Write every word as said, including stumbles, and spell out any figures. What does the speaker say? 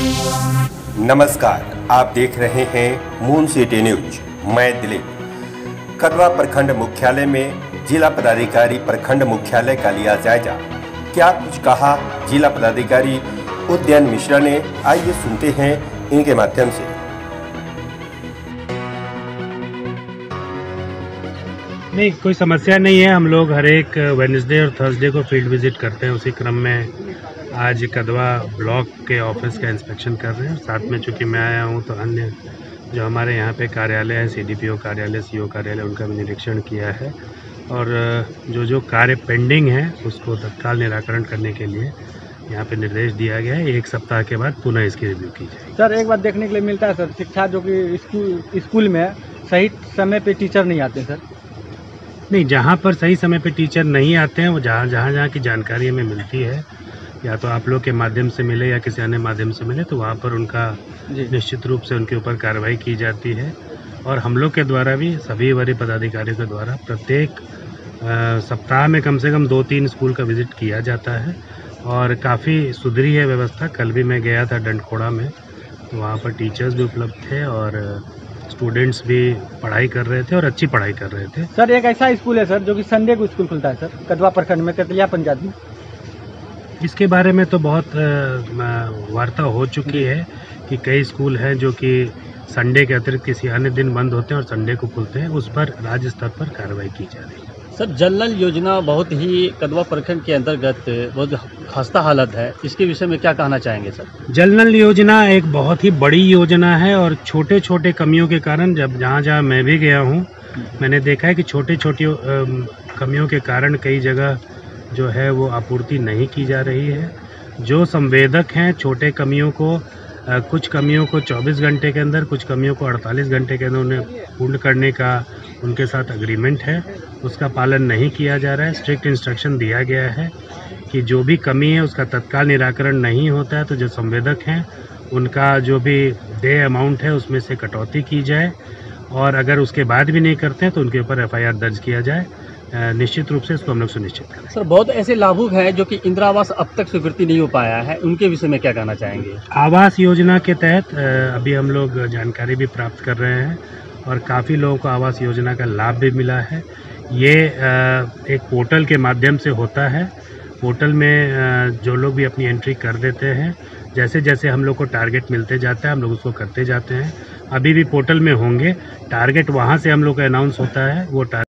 नमस्कार, आप देख रहे हैं मून सिटी न्यूज। मैं दिलीप। कदवा प्रखंड मुख्यालय में जिला पदाधिकारी प्रखंड मुख्यालय का लिया जायजा। क्या कुछ कहा जिला पदाधिकारी उद्यन मिश्रा ने, आइए सुनते हैं इनके माध्यम से। नहीं, कोई समस्या नहीं है। हम लोग हर एक वेडनेसडे और थर्सडे को फील्ड विजिट करते हैं। उसी क्रम में आज कदवा ब्लॉक के ऑफिस का इंस्पेक्शन कर रहे हैं। साथ में चूँकि मैं आया हूँ तो अन्य जो हमारे यहाँ पे कार्यालय है, सीडीपीओ कार्यालय, सीओ कार्यालय, उनका भी निरीक्षण किया है और जो जो कार्य पेंडिंग है उसको तत्काल निराकरण करने के लिए यहाँ पे निर्देश दिया गया है। एक सप्ताह के बाद पुनः इसकी रिव्यू की जाए। सर, एक बात देखने के लिए मिलता है सर, शिक्षा जो कि स्कूल स्कूल में सही समय पे टीचर नहीं आते सर। नहीं, जहाँ पर सही समय पे टीचर नहीं आते हैं वो जहाँ जहाँ जहाँ की जानकारी हमें मिलती है, या तो आप लोग के माध्यम से मिले या किसी अन्य माध्यम से मिले, तो वहाँ पर उनका निश्चित रूप से उनके ऊपर कार्रवाई की जाती है। और हम लोग के द्वारा भी सभी वरीय पदाधिकारियों के द्वारा प्रत्येक सप्ताह में कम से कम दो तीन स्कूल का विजिट किया जाता है और काफ़ी सुधरी है व्यवस्था। कल भी मैं गया था डंडखोड़ा में, तो वहाँ पर टीचर्स भी उपलब्ध थे और स्टूडेंट्स भी पढ़ाई कर रहे थे और अच्छी पढ़ाई कर रहे थे। सर, एक ऐसा स्कूल है सर जो कि संडे को स्कूल खुलता है सर, कदवा प्रखंड में, कतलिया पंचायत में। इसके बारे में तो बहुत वार्ता हो चुकी है कि कई स्कूल हैं जो कि संडे के अतिरिक्त किसी अन्य दिन बंद होते हैं और संडे को खुलते हैं। उस पर राज्य स्तर पर कार्रवाई की जा रही है। सर, जल नल योजना बहुत ही कदवा प्रखंड के अंतर्गत बहुत खस्ता हालत है, इसके विषय में क्या कहना चाहेंगे सर? जल नल योजना एक बहुत ही बड़ी योजना है और छोटे छोटे कमियों के कारण, जब जहाँ जहाँ मैं भी गया हूँ, मैंने देखा है कि छोटी छोटी कमियों के कारण कई जगह जो है वो आपूर्ति नहीं की जा रही है। जो संवेदक हैं छोटे कमियों को, कुछ कमियों को चौबीस घंटे के अंदर, कुछ कमियों को अड़तालीस घंटे के अंदर उन्हें पूर्ण करने का उनके साथ एग्रीमेंट है, उसका पालन नहीं किया जा रहा है। स्ट्रिक्ट इंस्ट्रक्शन दिया गया है कि जो भी कमी है उसका तत्काल निराकरण नहीं होता है तो जो संवेदक हैं उनका जो भी दे अमाउंट है उसमें से कटौती की जाए और अगर उसके बाद भी नहीं करते हैं तो उनके ऊपर एफ आई आर दर्ज किया जाए। निश्चित रूप से इसको हम लोग सुनिश्चित करें। सर, बहुत ऐसे लाभुक हैं जो कि इंदिरा आवास अब तक स्वीकृति नहीं हो पाया है, उनके विषय में क्या कहना चाहेंगे? आवास योजना के तहत अभी हम लोग जानकारी भी प्राप्त कर रहे हैं और काफ़ी लोगों को आवास योजना का लाभ भी मिला है। ये एक पोर्टल के माध्यम से होता है। पोर्टल में जो लोग भी अपनी एंट्री कर देते हैं, जैसे जैसे हम लोग को टारगेट मिलते जाता है हम लोग उसको करते जाते हैं। अभी भी पोर्टल में होंगे, टारगेट वहाँ से हम लोग का अनाउंस होता है, वो